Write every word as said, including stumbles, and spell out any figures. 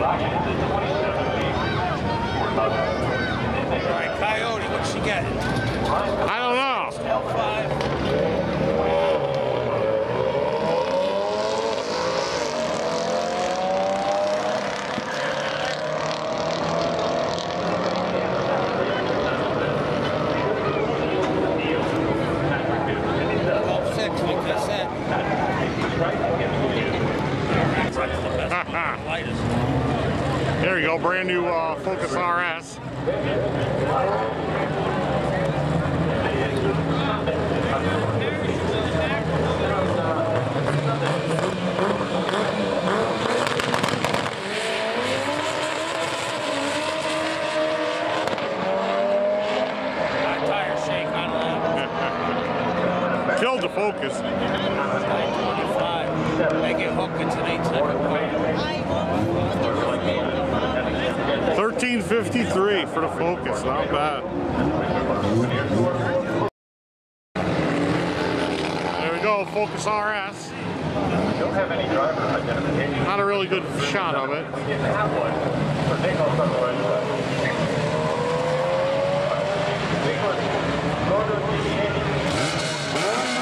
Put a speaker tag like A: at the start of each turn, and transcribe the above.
A: right, Coyote, what's she getting?
B: I don't know.
A: L five.
B: There you go, brand new uh, Focus R S.
A: Tire shake on that.
B: Killed the Focus.
A: nine twenty-five. They get hooked into an eight seven.
B: thirteen fifty-three for the Focus, not bad. There we go, Focus R S.
C: Don't have any driver identification.
B: Not a really good shot of it.
C: We didn't have one, so take off on the right side. Big one. Go to the